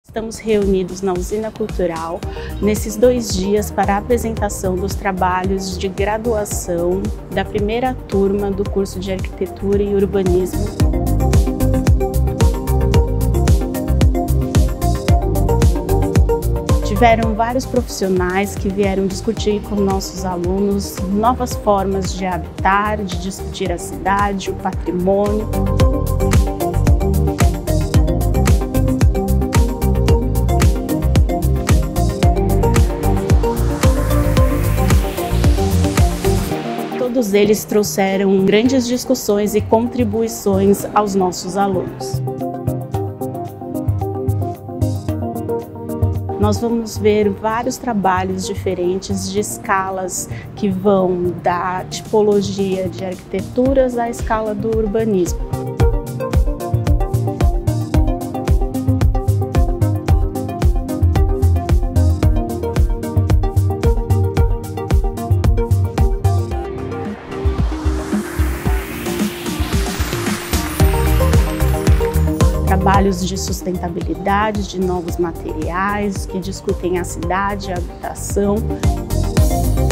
Estamos reunidos na Usina Cultural nesses 2 dias para a apresentação dos trabalhos de graduação da primeira turma do curso de Arquitetura e Urbanismo. Tiveram vários profissionais que vieram discutir com nossos alunos novas formas de habitar, de discutir a cidade, o patrimônio. Todos eles trouxeram grandes discussões e contribuições aos nossos alunos. Nós vamos ver vários trabalhos diferentes de escalas que vão da tipologia de arquiteturas à escala do urbanismo. Trabalhos de sustentabilidade, de novos materiais, que discutem a cidade, a habitação.